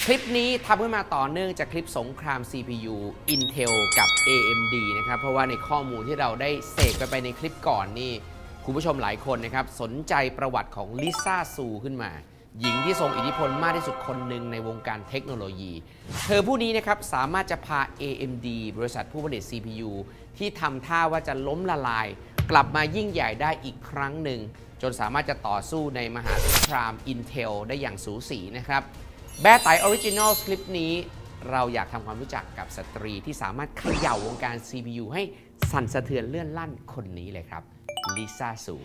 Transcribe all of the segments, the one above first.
คลิปนี้ทำขึ้นมาต่อเนื่องจากคลิปสงคราม CPU Intel กับ AMD นะครับเพราะว่าในข้อมูลที่เราได้เสกไปในคลิปก่อนนี่คุณผู้ชมหลายคนนะครับสนใจประวัติของลิซ่าซูขึ้นมาหญิงที่ทรงอิทธิพลมากที่สุดคนหนึ่งในวงการเทคโนโลยีเธอผู้นี้นะครับสามารถจะพา AMD บริษัทผู้ผลิต CPU ที่ทำท่าว่าจะล้มละลายกลับมายิ่งใหญ่ได้อีกครั้งหนึ่งจนสามารถจะต่อสู้ในมหาสงคราม Intel ได้อย่างสูสีนะครับแบร์ไตออริจินอลคลิปนี้เราอยากทำความรู้จักกับสตรีที่สามารถเขย่าวงการ CPU ให้สั่นสะเทือนเลื่อนลั่นคนนี้เลยครับลิซ่าซู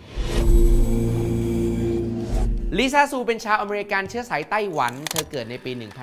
ลิซ่าซูเป็นชาวอเมริกันเชื้อสายไต้หวันเธอเกิดในปี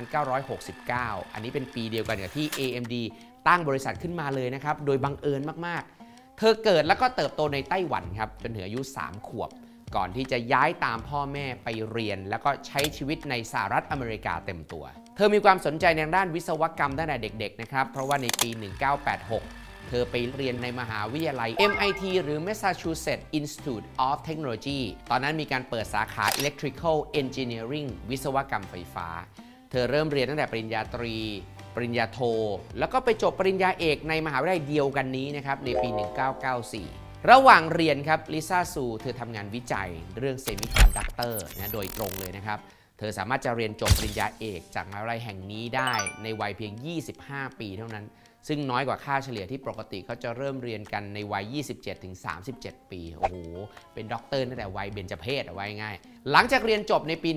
1969 อันนี้เป็นปีเดียวกันกับที่ AMD ตั้งบริษัทขึ้นมาเลยนะครับโดยบังเอิญมากๆเธอเกิดแล้วก็เติบโตในไต้หวันครับจนถึงอายุ 3 ขวบก่อนที่จะย้ายตามพ่อแม่ไปเรียนแล้วก็ใช้ชีวิตในสหรัฐอเมริกาเต็มตัวเธอมีความสนใจในด้านวิศวกรรมตั้งแต่เด็กๆนะครับเพราะว่าในปี 1986 เธอไปเรียนในมหาวิทยาลัย MIT หรือ Massachusetts Institute of Technology ตอนนั้นมีการเปิดสาขา Electrical Engineering วิศวกรรมไฟฟ้าเธอเริ่มเรียนตั้งแต่ปริญญาตรีปริญญาโทแล้วก็ไปจบปริญญาเอกในมหาวิทยาลัยเดียวกันนี้นะครับในปี 1994 ระหว่างเรียนครับลิซ่าซูเธอทำงานวิจัยเรื่องเซมิคอนดักเตอร์นะโดยตรงเลยนะครับเธอสามารถจะเรียนจบปริญญาเอกจากมหาวิทยาลัยแห่งนี้ได้ในวัยเพียง 25 ปีเท่านั้นซึ่งน้อยกว่าค่าเฉลี่ยที่ปกติเขาจะเริ่มเรียนกันในวัย 27-37 ปีโอ้โหเป็นด็อกเตอร์ตั้งแต่วัยเบญจเพสเอาไว้ง่ายหลังจากเรียนจบในปี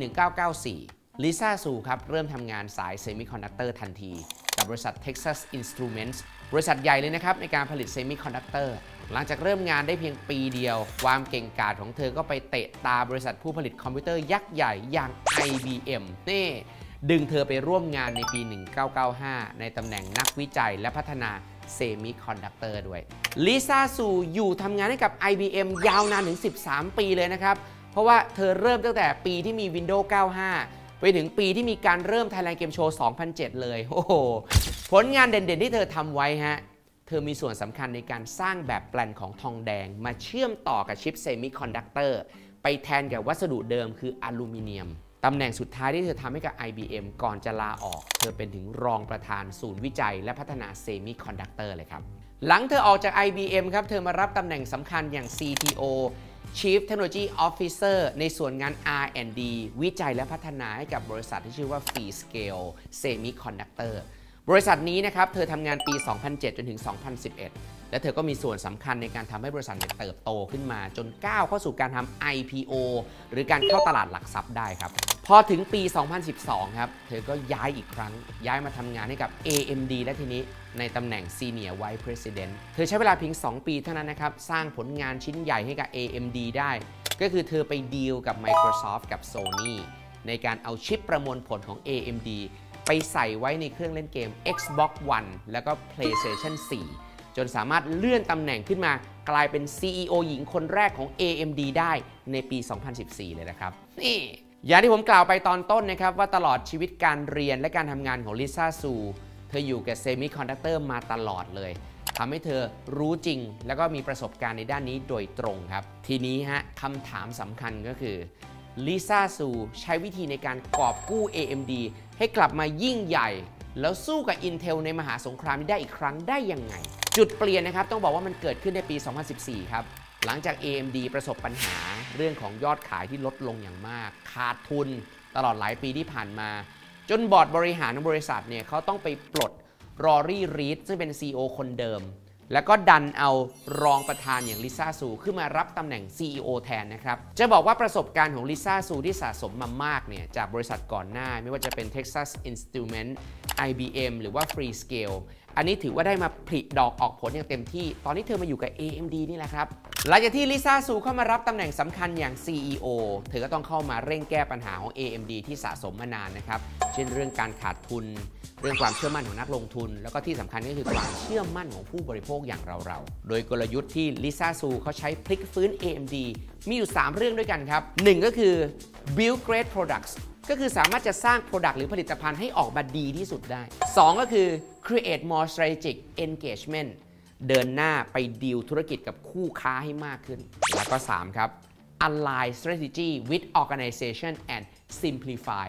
1994 ลิซ่าซูครับเริ่มทำงานสายเซมิคอนดักเตอร์ทันทีกับบริษัท Texas Instruments บริษัทใหญ่เลยนะครับในการผลิตเซมิคอนดักเตอร์หลังจากเริ่มงานได้เพียงปีเดียวความเก่งกาจของเธอก็ไปเตะตาบริษัทผู้ผลิตคอมพิวเตอร์ยักษ์ใหญ่อย่าง IBM นี่ดึงเธอไปร่วมงานในปี 1995 ในตำแหน่งนักวิจัยและพัฒนาเซมิคอนดักเตอร์ด้วยลิซ่าซูอยู่ทำงานให้กับ IBM ยาวนานถึง 13 ปีเลยนะครับเพราะว่าเธอเริ่มตั้งแต่ปีที่มี Windows 95 ไปถึงปีที่มีการเริ่ม Thailand Game Show 2007 เลยโอ้โหผลงานเด่นๆที่เธอทำไว้ฮะเธอมีส่วนสำคัญในการสร้างแบบแปลนของทองแดงมาเชื่อมต่อกับชิปเซมิคอนดักเตอร์ไปแทนกับวัสดุเดิมคืออลูมิเนียมตำแหน่งสุดท้ายที่เธอทำให้กับ IBM ก่อนจะลาออกเธอเป็นถึงรองประธานศูนย์วิจัยและพัฒนาเซมิคอนดักเตอร์เลยครับหลังเธอออกจาก IBM ครับเธอมารับตำแหน่งสำคัญอย่าง CTO Chief Technology Officer ในส่วนงาน R&D วิจัยและพัฒนาให้กับบริษัทที่ชื่อว่า Freescale Semiconductor บริษัทนี้นะครับเธอทำงานปี 2007 จนถึง 2011 และเธอก็มีส่วนสำคัญในการทำให้บริษัทเติบโตขึ้นมาจนก้าวเข้าสู่การทำ IPO หรือการเข้าตลาดหลักทรัพย์ได้ครับพอถึงปี 2012 ครับเธอก็ย้ายอีกครั้งย้ายมาทำงานให้กับ AMD และทีนี้ในตำแหน่ง Senior Vice President เธอใช้เวลาเพียง 2 ปีเท่านั้นนะครับสร้างผลงานชิ้นใหญ่ให้กับ AMD ได้ก็คือเธอไปดีลกับ Microsoft กับ Sony ในการเอาชิปประมวลผลของ AMD ไปใส่ไว้ในเครื่องเล่นเกม Xbox One แล้วก็ PlayStation 4 จนสามารถเลื่อนตำแหน่งขึ้นมากลายเป็น CEO หญิงคนแรกของ AMD ได้ในปี 2014 เลยนะครับนี่อย่างที่ผมกล่าวไปตอนต้นนะครับว่าตลอดชีวิตการเรียนและการทำงานของลิซ่าซูเธออยู่กับเซมิคอนดักเตอร์มาตลอดเลยทำให้เธอรู้จริงแล้วก็มีประสบการณ์ในด้านนี้โดยตรงครับทีนี้ฮะคำถามสำคัญก็คือลิซ่าซูใช้วิธีในการกอบกู้ AMD ให้กลับมายิ่งใหญ่แล้วสู้กับ Intel ในมหาสงครามนี้ได้อีกครั้งได้ยังไงจุดเปลี่ยนนะครับต้องบอกว่ามันเกิดขึ้นในปี 2014 ครับหลังจาก AMD ประสบปัญหาเรื่องของยอดขายที่ลดลงอย่างมากขาดทุนตลอดหลายปีที่ผ่านมาจนบอร์ดบริหารของบริษัทเนี่ยเขาต้องไปปลดรอรี่รีดซึ่งเป็น CEO คนเดิมแล้วก็ดันเอารองประธานอย่างลิซ่าซูขึ้นมารับตำแหน่ง CEO แทนนะครับจะบอกว่าประสบการณ์ของลิซ่าซูที่สะสมมามากเนี่ยจากบริษัทก่อนหน้าไม่ว่าจะเป็น Texas Instruments IBM หรือว่า Freescale อันนี้ถือว่าได้มาผลิดอกออกผลอย่างเต็มที่ตอนนี้เธอมาอยู่กับ AMD นี่แหละครับหลังจากที่ลิซ่าซูเข้ามารับตำแหน่งสำคัญอย่าง CEO เธอก็ต้องเข้ามาเร่งแก้ปัญหาของ AMD ที่สะสมมานานนะครับเช่นเรื่องการขาดทุนเรื่องความเชื่อมั่นของนักลงทุนแล้วก็ที่สำคัญก็คือความเชื่อมั่นของผู้บริโภคอย่างเราโดยกลยุทธ์ที่ลิซ่าซูเขาใช้พลิกฟื้น AMD มีอยู่ 3 เรื่องด้วยกันครับ1ก็คือ build great products ก็คือสามารถจะสร้าง Product หรือผลิตภัณฑ์ให้ออกมาดีที่สุดได้2ก็คือ create more strategic engagement เดินหน้าไปดีลธุรกิจกับคู่ค้าให้มากขึ้นแล้วก็3ครับ align strategy with organization and simplify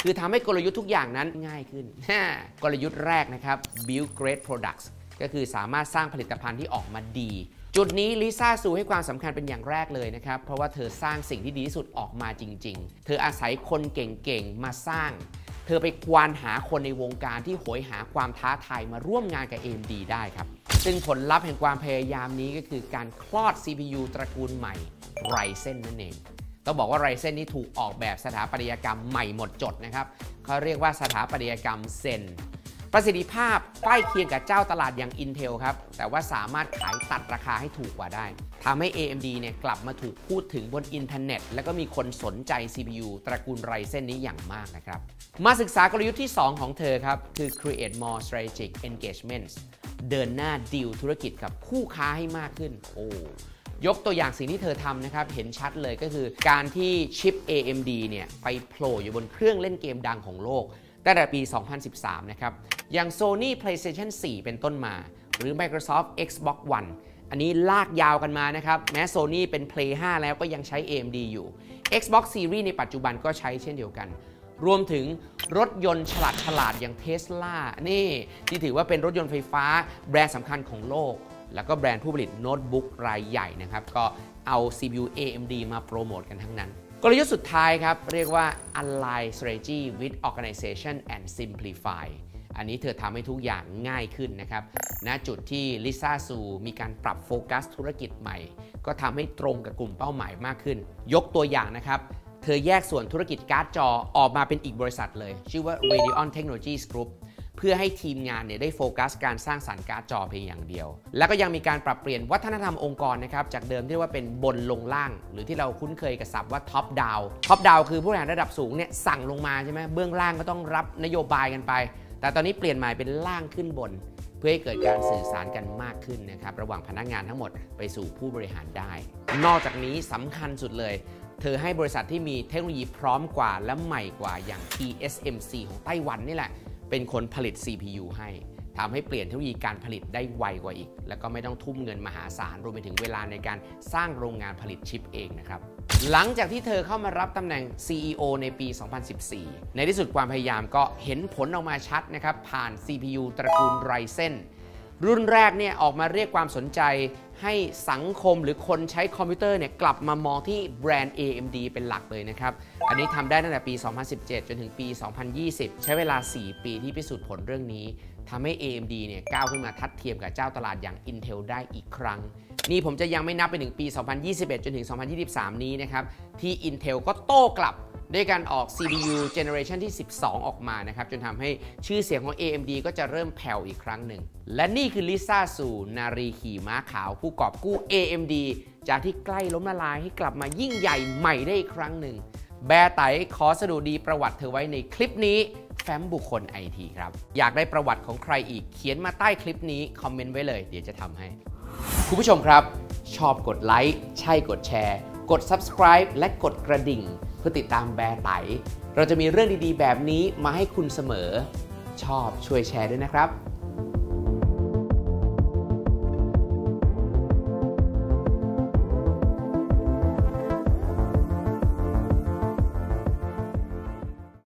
คือทำให้กลยุทธ์ทุกอย่างนั้นง่ายขึ้น กลยุทธ์แรกนะครับ build great products ก็คือสามารถสร้างผลิตภัณฑ์ที่ออกมาดีจุดนี้ลิซ่าซูให้ความสำคัญเป็นอย่างแรกเลยนะครับเพราะว่าเธอสร้างสิ่งที่ดีที่สุดออกมาจริงๆเธออาศัยคนเก่งๆมาสร้างเธอไปควานหาคนในวงการที่โหยหาความท้าทายมาร่วมงานกับ AMD ได้ครับซึ่งผลลัพธ์แห่งความพยายามนี้ก็คือการคลอด CPU ตระกูลใหม่ Ryzen นั่นเองต้องบอกว่า Ryzen นี้ถูกออกแบบสถาปัตยกรรมใหม่หมดจดนะครับเขาเรียกว่าสถาปัตยกรรมเซนประสิทธิภาพใกล้เคียงกับเจ้าตลาดอย่าง Intel ครับแต่ว่าสามารถขายตัดราคาให้ถูกกว่าได้ทำให้ AMD เนี่ยกลับมาถูกพูดถึงบนอินเทอร์เน็ตแล้วก็มีคนสนใจ CPU ตระกูล Ryzen นี้อย่างมากนะครับมาศึกษากลยุทธ์ที่ 2 ของเธอครับคือ create more strategic engagements เดินหน้าดีลธุรกิจกับคู่ค้าให้มากขึ้นยกตัวอย่างสิ่งที่เธอทำนะครับเห็นชัดเลยก็คือการที่ชิป AMD เนี่ยไปโผล่อยู่บนเครื่องเล่นเกมดังของโลกตั้งแต่ปี 2013 นะครับอย่าง Sony PlayStation 4 เป็นต้นมาหรือ Microsoft Xbox One อันนี้ลากยาวกันมานะครับแม้ Sony เป็น Play 5 แล้วก็ยังใช้ AMD อยู่ Xbox Series ในปัจจุบันก็ใช้เช่นเดียวกันรวมถึงรถยนต์ฉลาดอย่าง Tesla นี่ที่ถือว่าเป็นรถยนต์ไฟฟ้าแบรนด์สำคัญของโลกแล้วก็แบรนด์ผู้ผลิตโน้ตบุ๊กรายใหญ่นะครับก็เอา CPU AMD มาโปรโมทกันทั้งนั้นกลยุทธ์สุดท้ายครับเรียกว่า Align Strategy with Organization and Simplify อันนี้เธอทำให้ทุกอย่างง่ายขึ้นนะครับณจุดที่ลิซ่าซูมีการปรับโฟกัสธุรกิจใหม่ก็ทำให้ตรงกับกลุ่มเป้าหมายมากขึ้นยกตัวอย่างนะครับเธอแยกส่วนธุรกิจการ์ดจอออกมาเป็นอีกบริษัทเลยชื่อว่า Radeon Technologies Groupเพื่อให้ทีมงานเนี่ยได้โฟกัสการสร้างสรรค์การ์ดจอเพียงอย่างเดียวแล้วก็ยังมีการปรับเปลี่ยนวัฒนธรรมองค์กรนะครับจากเดิมที่เรียกว่าเป็นบนลงล่างหรือที่เราคุ้นเคยกับศัพท์ว่าท็อปดาวคือผู้บริหารระดับสูงเนี่ยสั่งลงมาใช่ไหมเบื้องล่างก็ต้องรับนโยบายกันไปแต่ตอนนี้เปลี่ยนใหม่เป็นล่างขึ้นบนเพื่อให้เกิดการสื่อสารกันมากขึ้นนะครับระหว่างพนักงานทั้งหมดไปสู่ผู้บริหารได้นอกจากนี้สำคัญสุดเลยเธอให้บริษัทที่มีเทคโนโลยีพร้อมกว่าและใหม่กว่าอย่าง TSMC ของไต้หวันนี่แหละเป็นคนผลิต CPU ให้ทำให้เปลี่ยนเทคโนโลยีการผลิตได้ไวกว่าอีกแล้วก็ไม่ต้องทุ่มเงินมหาศาลรวมไปถึงเวลาในการสร้างโรงงานผลิตชิปเองนะครับหลังจากที่เธอเข้ามารับตำแหน่ง CEO ในปี 2014 ในที่สุดความพยายามก็เห็นผลออกมาชัดนะครับผ่าน CPU ตระกูล Ryzen รุ่นแรกเนี่ยออกมาเรียกความสนใจให้สังคมหรือคนใช้คอมพิวเตอร์เนี่ยกลับมามองที่แบรนด์ AMD เป็นหลักเลยนะครับอันนี้ทำได้ตั้งแต่ปี 2017 จนถึงปี 2020 ใช้เวลา 4 ปีที่พิสูจน์ผลเรื่องนี้ทำให้ AMD เนี่ยก้าวขึ้นมาทัดเทียมกับเจ้าตลาดอย่าง Intel ได้อีกครั้งนี่ผมจะยังไม่นับไปถึงปี 2021 จนถึง 2023 นี้นะครับที่ Intel ก็โต้กลับด้วยการออก CPU Generation ที่ 12 ออกมานะครับจนทำให้ชื่อเสียงของ AMD ก็จะเริ่มแผ่วอีกครั้งหนึ่งและนี่คือลิซ่าซูนารีขี่ม้าขาวผู้กอบกู้ AMD จากที่ใกล้ล้มละลายให้กลับมายิ่งใหญ่ใหม่ได้อีกครั้งหนึ่งแบร์ไตขอสรุปดีประวัติเธอไว้ในคลิปนี้แฟ้มบุคคล IT ครับอยากได้ประวัติของใครอีกเขียนมาใต้คลิปนี้คอมเมนต์ไว้เลยเดี๋ยวจะทำให้คุณผู้ชมครับชอบกดไลค์ใช่กดแชร์กด Subscribe และกดกระดิ่งเพื่อติดตามแบร์ไตเราจะมีเรื่องดีๆแบบนี้มาให้คุณเสมอชอบช่วยแชร์ด้วยนะครับ